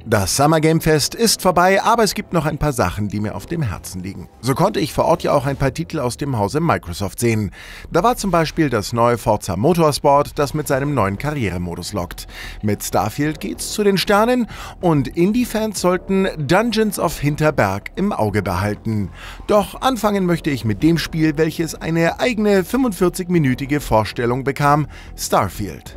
Das Summer Game Fest ist vorbei, aber es gibt noch ein paar Sachen, die mir auf dem Herzen liegen. So konnte ich vor Ort ja auch ein paar Titel aus dem Hause Microsoft sehen. Da war zum Beispiel das neue Forza Motorsport, das mit seinem neuen Karrieremodus lockt. Mit Starfield geht's zu den Sternen und Indie-Fans sollten Dungeons of Hinterberg im Auge behalten. Doch anfangen möchte ich mit dem Spiel, welches eine eigene 45-minütige Vorstellung bekam, Starfield.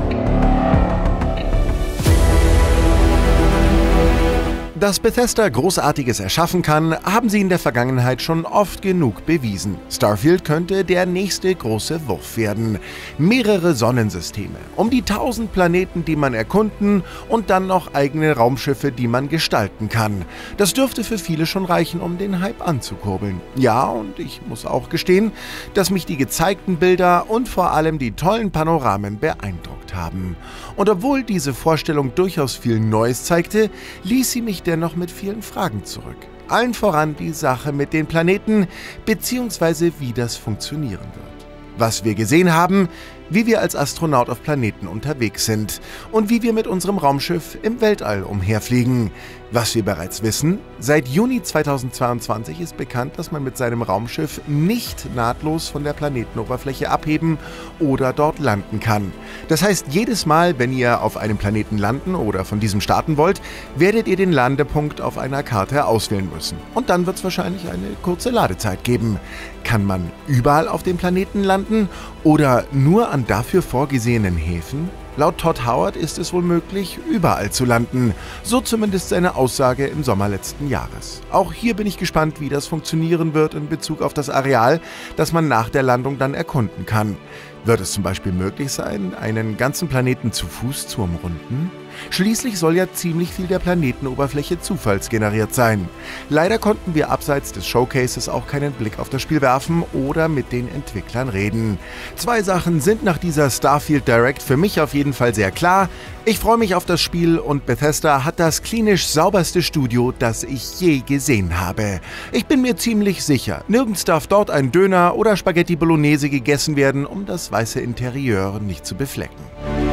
Dass Bethesda Großartiges erschaffen kann, haben sie in der Vergangenheit schon oft genug bewiesen. Starfield könnte der nächste große Wurf werden. Mehrere Sonnensysteme, um die 1000 Planeten, die man erkunden und dann noch eigene Raumschiffe, die man gestalten kann. Das dürfte für viele schon reichen, um den Hype anzukurbeln. Ja, und ich muss auch gestehen, dass mich die gezeigten Bilder und vor allem die tollen Panoramen beeindruckt haben. Und obwohl diese Vorstellung durchaus viel Neues zeigte, ließ sie mich dennoch mit vielen Fragen zurück. Allen voran die Sache mit den Planeten bzw. wie das funktionieren wird. Was wir gesehen haben, wie wir als Astronaut auf Planeten unterwegs sind und wie wir mit unserem Raumschiff im Weltall umherfliegen. Was wir bereits wissen, seit Juni 2022 ist bekannt, dass man mit seinem Raumschiff nicht nahtlos von der Planetenoberfläche abheben oder dort landen kann. Das heißt, jedes Mal, wenn ihr auf einem Planeten landen oder von diesem starten wollt, werdet ihr den Landepunkt auf einer Karte auswählen müssen. Und dann wird es wahrscheinlich eine kurze Ladezeit geben. Kann man überall auf dem Planeten landen oder nur an dafür vorgesehenen Häfen? Laut Todd Howard ist es wohl möglich, überall zu landen. So zumindest seine Aussage im Sommer letzten Jahres. Auch hier bin ich gespannt, wie das funktionieren wird in Bezug auf das Areal, das man nach der Landung dann erkunden kann. Wird es zum Beispiel möglich sein, einen ganzen Planeten zu Fuß zu umrunden? Schließlich soll ja ziemlich viel der Planetenoberfläche zufallsgeneriert sein. Leider konnten wir abseits des Showcases auch keinen Blick auf das Spiel werfen oder mit den Entwicklern reden. Zwei Sachen sind nach dieser Starfield Direct für mich auf jeden Fall sehr klar. Ich freue mich auf das Spiel und Bethesda hat das klinisch sauberste Studio, das ich je gesehen habe. Ich bin mir ziemlich sicher, nirgends darf dort ein Döner oder Spaghetti Bolognese gegessen werden, um das weiße Interieur nicht zu beflecken.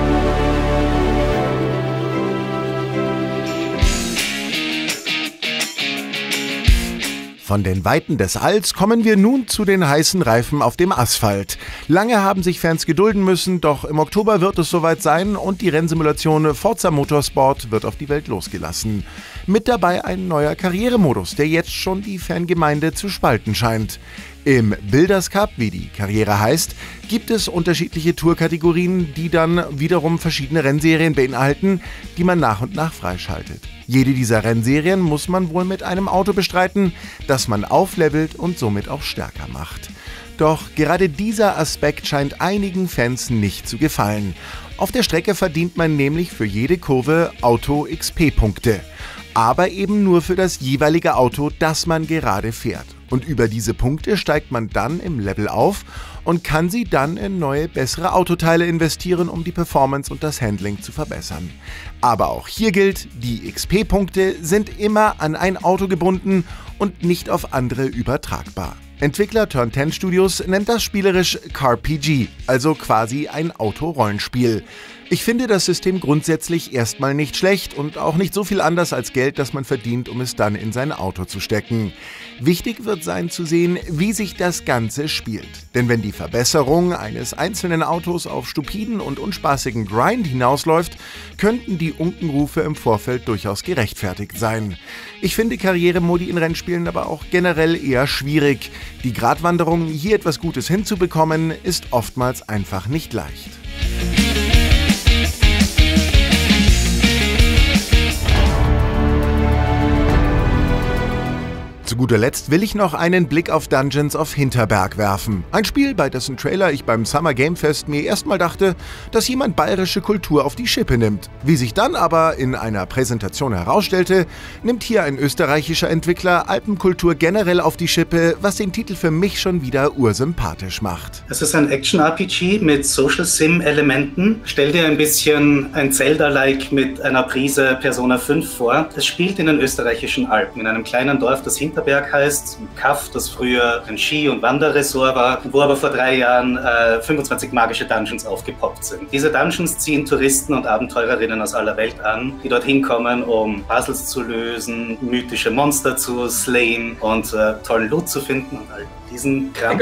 Von den Weiten des Alls kommen wir nun zu den heißen Reifen auf dem Asphalt. Lange haben sich Fans gedulden müssen, doch im Oktober wird es soweit sein und die Rennsimulation Forza Motorsport wird auf die Welt losgelassen. Mit dabei ein neuer Karrieremodus, der jetzt schon die Fangemeinde zu spalten scheint. Im Builders Cup, wie die Karriere heißt, gibt es unterschiedliche Tourkategorien, die dann wiederum verschiedene Rennserien beinhalten, die man nach und nach freischaltet. Jede dieser Rennserien muss man wohl mit einem Auto bestreiten, das man auflevelt und somit auch stärker macht. Doch gerade dieser Aspekt scheint einigen Fans nicht zu gefallen. Auf der Strecke verdient man nämlich für jede Kurve Auto-XP-Punkte. Aber eben nur für das jeweilige Auto, das man gerade fährt. Und über diese Punkte steigt man dann im Level auf und kann sie dann in neue, bessere Autoteile investieren, um die Performance und das Handling zu verbessern. Aber auch hier gilt, die XP-Punkte sind immer an ein Auto gebunden und nicht auf andere übertragbar. Entwickler Turn 10 Studios nennt das spielerisch CarPG, also quasi ein Autorollenspiel. Ich finde das System grundsätzlich erstmal nicht schlecht und auch nicht so viel anders als Geld, das man verdient, um es dann in sein Auto zu stecken. Wichtig wird sein zu sehen, wie sich das Ganze spielt. Denn wenn die Verbesserung eines einzelnen Autos auf stupiden und unspaßigen Grind hinausläuft, könnten die Unkenrufe im Vorfeld durchaus gerechtfertigt sein. Ich finde Karrieremodi in Rennspielen aber auch generell eher schwierig. Die Gratwanderung, hier etwas Gutes hinzubekommen, ist oftmals einfach nicht leicht. Zu guter Letzt will ich noch einen Blick auf Dungeons of Hinterberg werfen. Ein Spiel, bei dessen Trailer ich beim Summer Game Fest mir erstmal dachte, dass jemand bayerische Kultur auf die Schippe nimmt. Wie sich dann aber in einer Präsentation herausstellte, nimmt hier ein österreichischer Entwickler Alpenkultur generell auf die Schippe, was den Titel für mich schon wieder ursympathisch macht. Es ist ein Action-RPG mit Social-Sim-Elementen. Stell dir ein bisschen ein Zelda-like mit einer Prise Persona 5 vor. Es spielt in den österreichischen Alpen, in einem kleinen Dorf, das Hinterberg Hinterberg heißt, ein Kaff, das früher ein Ski- und Wanderresort war, wo aber vor 3 Jahren 25 magische Dungeons aufgepoppt sind. Diese Dungeons ziehen Touristen und Abenteurerinnen aus aller Welt an, die dorthin kommen, um Puzzles zu lösen, mythische Monster zu slayen und tollen Loot zu finden und all diesen Kram.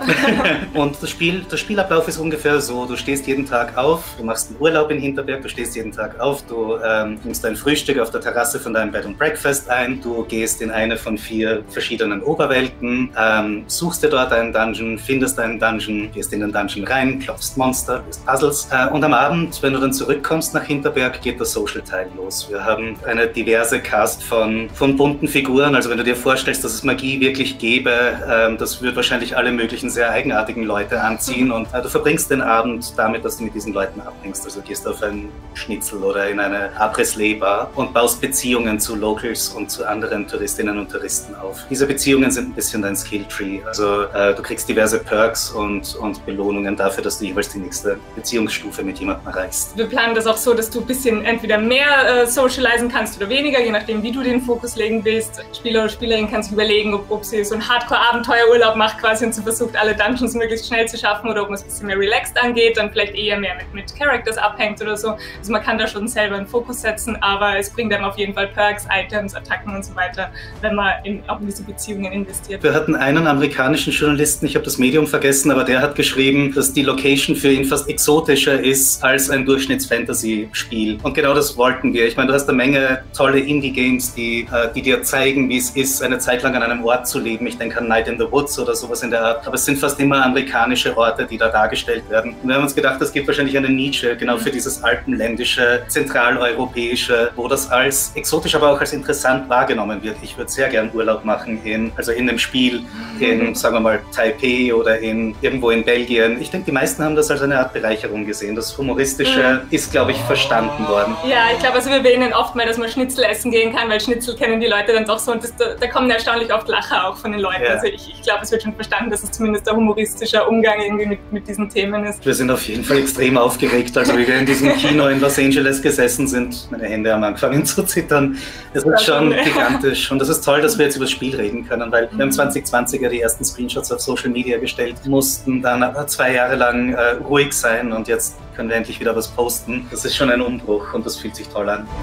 Und der Spielablauf ist ungefähr so, du stehst jeden Tag auf, du machst einen Urlaub in Hinterberg, du stehst jeden Tag auf, du nimmst dein Frühstück auf der Terrasse von deinem Bed and Breakfast ein, du gehst in eine von 4 verschiedenen Oberwelten, suchst dir dort einen Dungeon, findest einen Dungeon, gehst in den Dungeon rein, klopfst Monster, löst Puzzles und am Abend, wenn du dann zurückkommst nach Hinterberg, geht der Social-Teil los. Wir haben eine diverse Cast von bunten Figuren, also wenn du dir vorstellst, dass es Magie wirklich gäbe, das wird wahrscheinlich alle möglichen sehr eigenartigen Leute anziehen und du verbringst den Abend damit, dass du mit diesen Leuten abhängst. Also gehst auf ein Schnitzel oder in eine Après-Bar und baust Beziehungen zu Locals und zu anderen Touristinnen und Touristen auf. Diese Beziehungen sind ein bisschen dein Skilltree. Also du kriegst diverse Perks und Belohnungen dafür, dass du jeweils die nächste Beziehungsstufe mit jemandem erreichst. Wir planen das auch so, dass du ein bisschen entweder mehr socialisen kannst oder weniger, je nachdem, wie du den Fokus legen willst. Spieler oder Spielerin kann sich überlegen, ob sie so einen Hardcore-Abenteuerurlaub macht quasi und sie versucht, alle Dungeons möglichst schnell zu schaffen oder ob man es ein bisschen mehr relaxed angeht, dann vielleicht eher mehr mit Characters abhängt oder so. Also man kann da schon selber einen Fokus setzen, aber es bringt einem auf jeden Fall Perks, Items, Attacken und so weiter, wenn man auch in diese Beziehungen investiert. Wir hatten einen amerikanischen Journalisten, ich habe das Medium vergessen, aber der hat geschrieben, dass die Location für ihn fast exotischer ist als ein Durchschnitts-Fantasy-Spiel. Und genau das wollten wir. Ich meine, du hast eine Menge tolle Indie-Games, die dir zeigen, wie es ist, eine Zeit lang an einem Ort zu leben. Ich denke an Night in the Woods oder sowas in der Art. Aber es sind fast immer amerikanische Orte, die da dargestellt werden. Und wir haben uns gedacht, es gibt wahrscheinlich eine Nische genau für dieses alpenländische, zentraleuropäische, wo das als exotisch, aber auch als interessant wahrgenommen wird. Ich würde sehr gern Urlaub machen in dem Spiel in, sagen wir mal, Taipei oder irgendwo in Belgien. Ich denke, die meisten haben das als eine Art Bereicherung gesehen. Das Humoristische ist, glaube ich, verstanden worden. Ja, ich glaube, also wir erwähnen oft mal, dass man Schnitzel essen gehen kann, weil Schnitzel kennen die Leute dann doch so und da kommen erstaunlich oft Lacher auch von den Leuten. Ja. Also ich glaube, es wird schon verstanden, dass es zumindest ein humoristischer Umgang irgendwie mit diesen Themen ist. Wir sind auf jeden Fall extrem aufgeregt. Also wie wir in diesem Kino in Los Angeles gesessen sind, meine Hände haben angefangen zu zittern. Das ist schon gigantisch und das ist toll, dass wir jetzt über das Spiel reden können, weil wir haben 2020 ja die ersten Screenshots auf Social Media gestellt, mussten dann aber 2 Jahre lang ruhig sein und jetzt können wir endlich wieder was posten. Das ist schon ein Umbruch und das fühlt sich toll an.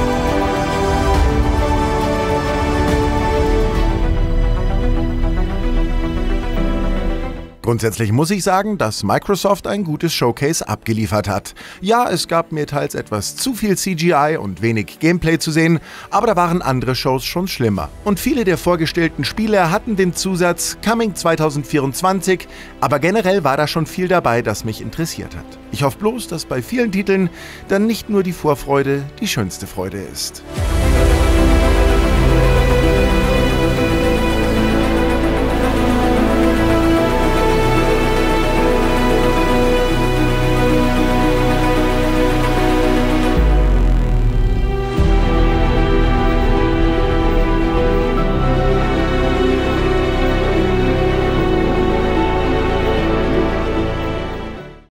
Grundsätzlich muss ich sagen, dass Microsoft ein gutes Showcase abgeliefert hat. Ja, es gab mir teils etwas zu viel CGI und wenig Gameplay zu sehen, aber da waren andere Shows schon schlimmer. Und viele der vorgestellten Spiele hatten den Zusatz Coming 2024, aber generell war da schon viel dabei, das mich interessiert hat. Ich hoffe bloß, dass bei vielen Titeln dann nicht nur die Vorfreude die schönste Freude ist.